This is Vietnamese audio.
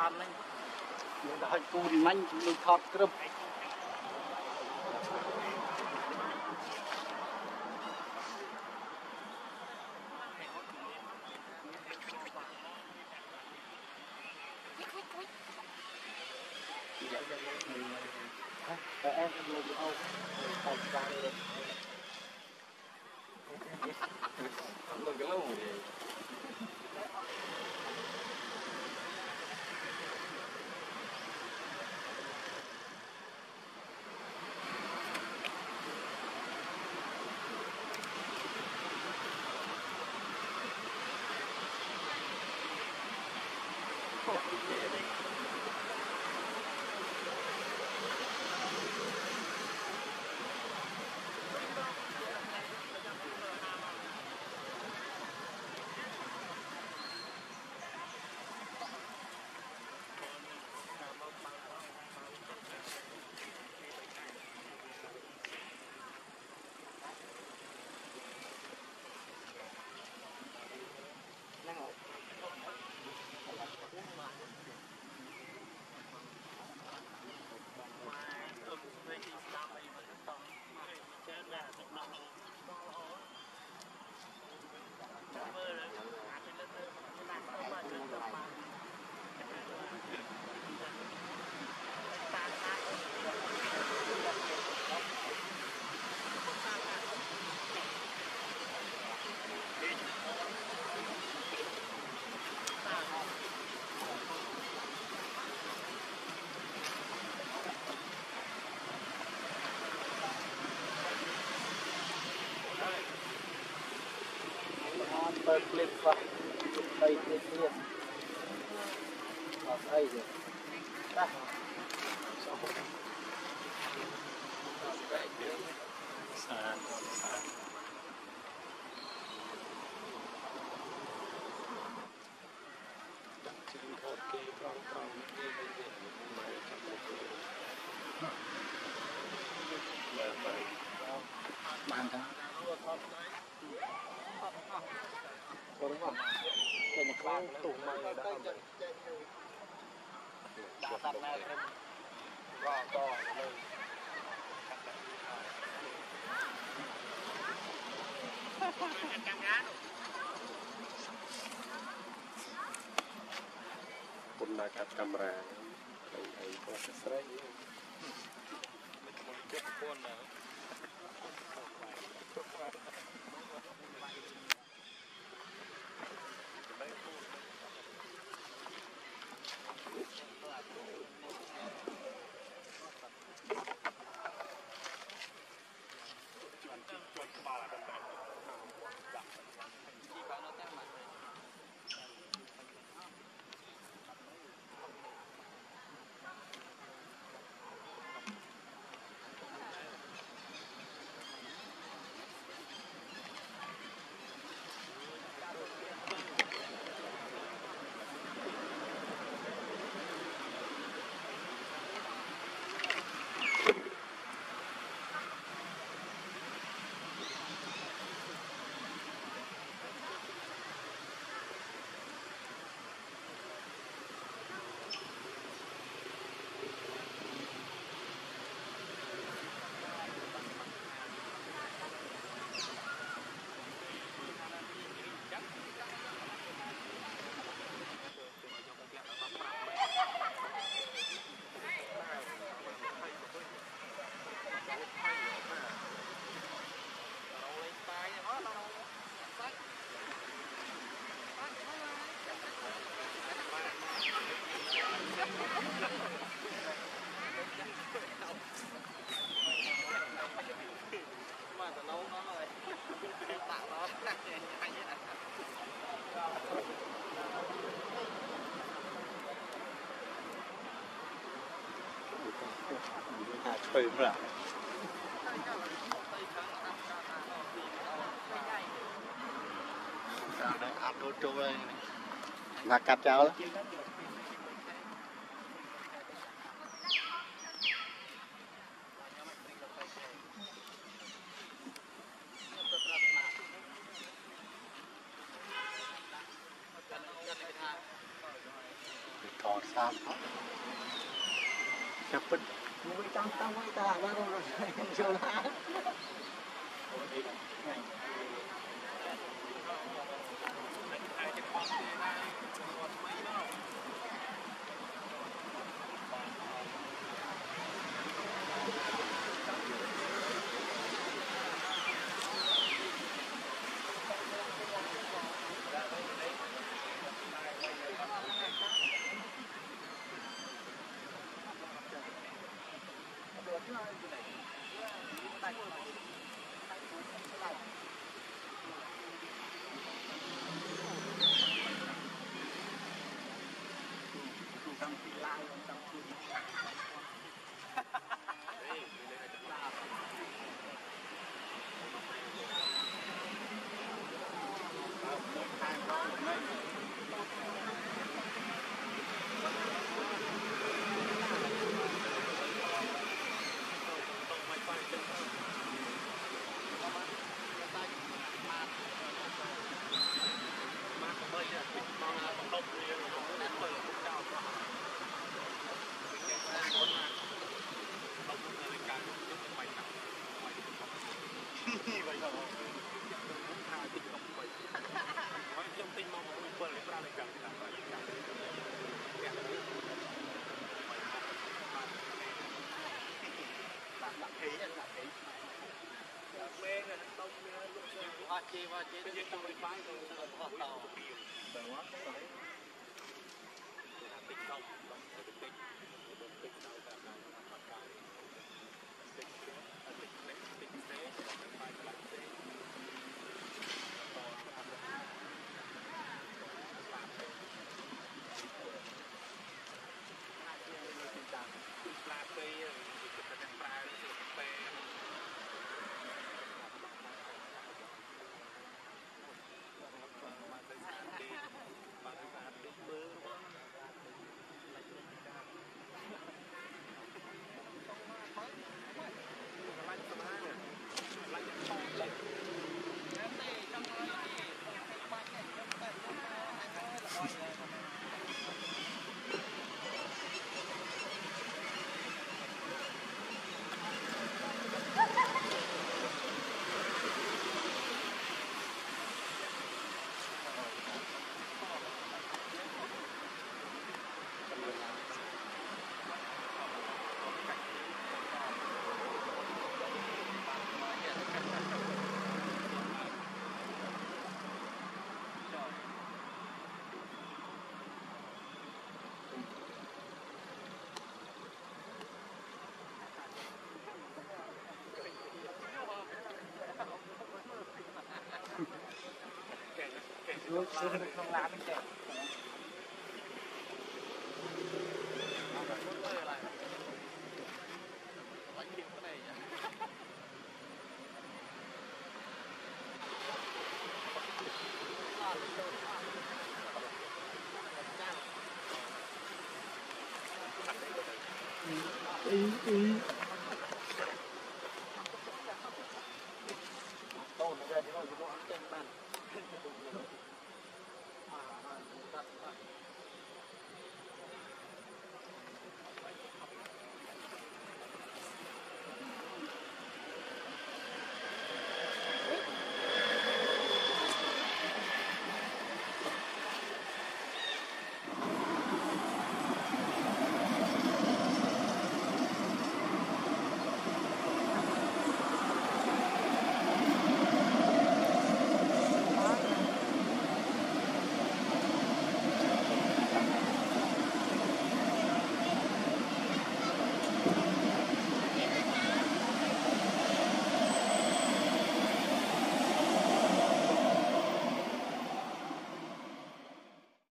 ban này người ta cùn manh mình thọt cơm em luôn đâu thành ra luôn đừng cái lâu gì Hãy subscribe cho kênh Ghiền Mì Gõ để không bỏ lỡ những pun nak kat kamera ai ko serai pun chơi ra ăn đồ trôi là cắt cháo đó thò xa tạm chập bích Mũi tăng tăng mũi ta ba con rồi chưa lá chị đi trong cái phái rồi họ tàu rồi quá đấy tích công tích tích tích sau cả cả mặt cả tích tích thế phải là thế Luôn không làm cái gì. Tôi ra thì nó ăn chân ban.